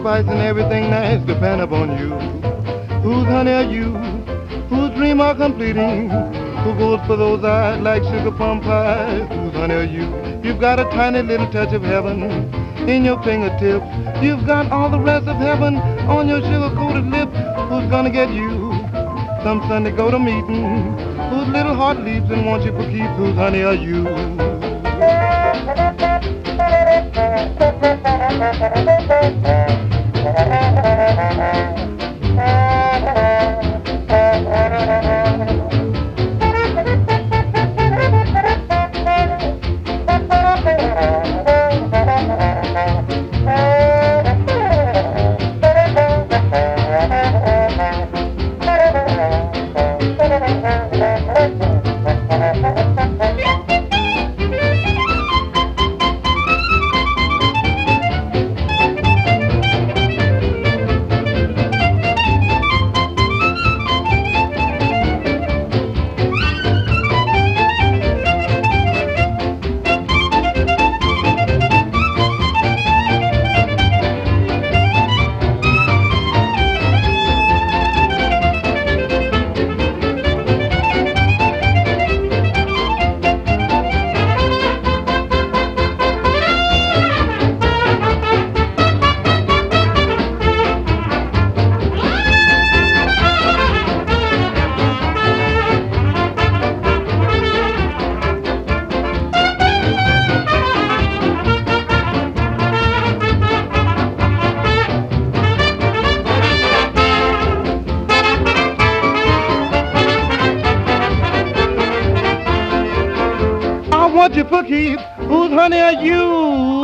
sacrificing everything that's depend upon you. Whose honey are you? Whose dream are completing? Who goes for those eyes like sugar plum pies? Whose honey are you? You've got a tiny little touch of heaven in your fingertips. You've got all the rest of heaven on your sugar-coated lips. Who's gonna get you? Some Sunday go to meeting. Whose little heart leaps and wants you for keeps? Whose honey are you? I want you for keeps. Whose honey are you?